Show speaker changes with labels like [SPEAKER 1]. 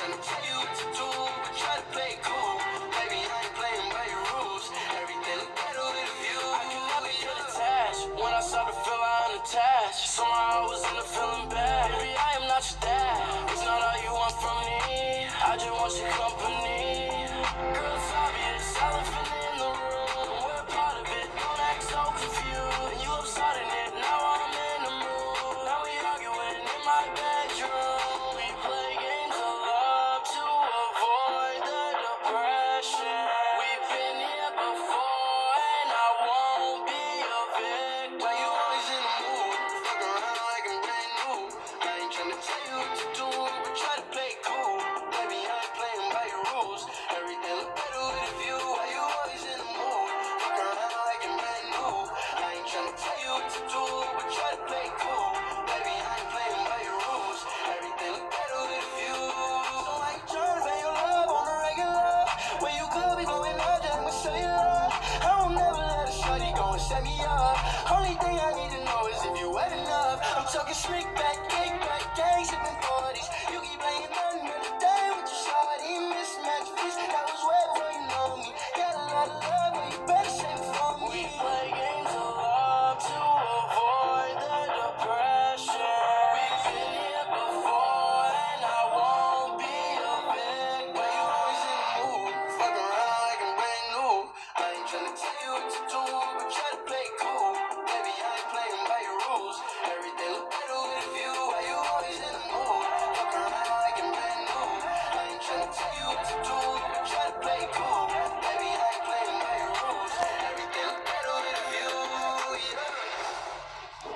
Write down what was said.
[SPEAKER 1] tryna tell you what to do, but try to play it cool. Baby, I ain't playing by your rules. Everything look better with a view. I can never get attached. When I start to feel I'm unattached, somehow I was in the feeling bad. Baby, I am not your dad. It's not all you want from me. I just want your company. Girl, it's obvious, elephant in the room. We're a part of it. Don't act so confused. And you upstarting it. Now I'm in the mood. Now we arguing in my bedroom. We play games of love to avoid the depression. We've been here before, and I won't be a victim. Why you always in the mood? Fuck around like I'm brand new. I ain't tryna tell you what to do, but try to play it cool. Baby, I ain't playing by your rules. Everything look better with a view. Why you always in the mood? Fuck around like I'm brand new. I ain't tryna tell you what to do, but try to play it cool. Baby, I ain't playing by your rules. Everything look better with a view. So why you tryna say your love on the regular? When you could be going out, just I'ma show you love. I won't never let a shorty go and set me up. Only thing I need to know is if you wet enough. I'm talking slick back, kick back, gang sipping 40s. You keep playing nothing but a day with your shorty. Mismatch fish, that was way before you know me. Got a lot of love, but you better save it for me. We play games of love to avoid the depression. We've been here before, and I won't be a victim. Why you always in the mood? Fuck around like I'm brand new. I ain't tryna tell you what to do, but try to play it cool. Baby, I ain't playing by your rules. Everything look better with a view. Why you always in the mood? Fuck around like I'm brand new. I ain't tryna tell you what to do, but try to play it cool. Baby, I ain't playing by your rules. Everything look better with a view. Yeah.